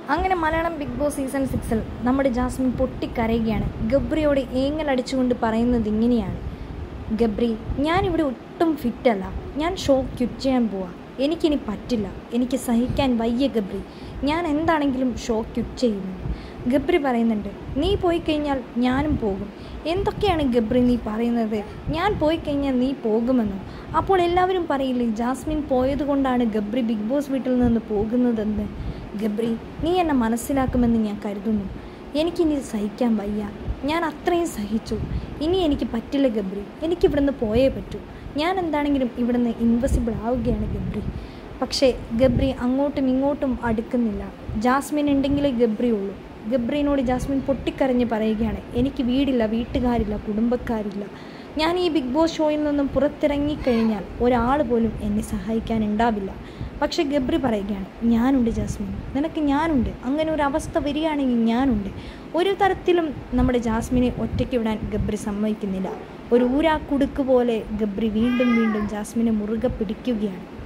അങ്ങനെ Malayalam big boss season 6-ൽ നമ്മുടെ ജാസ്മിൻ പൊട്ടിക്കരയുകയാണ്. ഗബ്രിയോട് ഏങ്ങലടിച്ചുകൊണ്ട് പറയുന്നത് ഇങ്ങനെയാണ്: ഗബ്രി, ഞാനിവിടെ ഒട്ടും ഫിറ്റല്ല. ഞാൻ ഷോ ക്വിറ്റ് ചെയ്യാൻ പോവാ. എനിക്കിനി പറ്റില്ല. എനിക്ക് സഹിക്കാൻ വയ്യ ഗബ്രി. ഞാൻ എന്താണെങ്കിലും ഷോ ക്വിറ്റ് ചെയ്യുന്നു. ഗബ്രി പറയുന്നുണ്ട്, നീ പോയി കഴിഞ്ഞാൽ ഞാനും പോകും. എന്തൊക്കെയാണ് ഗബ്രി നീ പറയുന്നത്? ഞാൻ പോയി കഴിഞ്ഞാൽ നീ പോകുമെന്നോ? അപ്പോൾ എല്ലാവരും പറയില്ലേ ജാസ്മിൻ പോയത് കൊണ്ടാണ് ഗബ്രി ബിഗ് ബോസ് വീട്ടിൽ നിന്ന് പോകുന്നതെന്ന്. ഗബ്രി, നീ എന്നെ മനസ്സിലാക്കുമെന്ന് ഞാൻ കരുതുന്നു. എനിക്കിനി സഹിക്കാൻ വയ്യ. ഞാൻ അത്രയും സഹിച്ചു. ഇനി എനിക്ക് പറ്റില്ല ഗബ്രി. എനിക്കിവിടുന്ന് പോയേ പറ്റൂ. ഞാൻ എന്താണെങ്കിലും ഇവിടുന്ന് ഇൻവിസിബിൾ ആവുകയാണ് ഗബ്രി. പക്ഷേ ഗബ്രി അങ്ങോട്ടും ഇങ്ങോട്ടും അടുക്കുന്നില്ല. ജാസ്മിൻ ഉണ്ടെങ്കിലേ ഗബ്രി ഉള്ളൂ. ഗബ്രിനോട് ജാസ്മിൻ പൊട്ടിക്കരഞ്ഞ് പറയുകയാണ്, എനിക്ക് വീടില്ല, വീട്ടുകാരില്ല, കുടുംബക്കാരില്ല. ഞാൻ ഈ ബിഗ് ബോസ് ഷോയിൽ നിന്നും പുറത്തിറങ്ങിക്കഴിഞ്ഞാൽ ഒരാൾ പോലും എന്നെ സഹായിക്കാനുണ്ടാവില്ല. പക്ഷേ ഗബ്രി പറയുകയാണ്, ഞാനുണ്ട് ജാസ്മിൻ, നിനക്ക് ഞാനുണ്ട്. അങ്ങനെ ഒരു അവസ്ഥ വരികയാണെങ്കിൽ ഞാനുണ്ട്. ഒരു തരത്തിലും നമ്മുടെ ജാസ്മിനെ ഒറ്റയ്ക്ക് വിടാൻ ഗബ്രി സമ്മതിക്കുന്നില്ല. ഒരു ഊരാക്കുടുക്ക് പോലെ ഗബ്രി വീണ്ടും വീണ്ടും ജാസ്മിനെ മുറുകെ പിടിക്കുകയാണ്.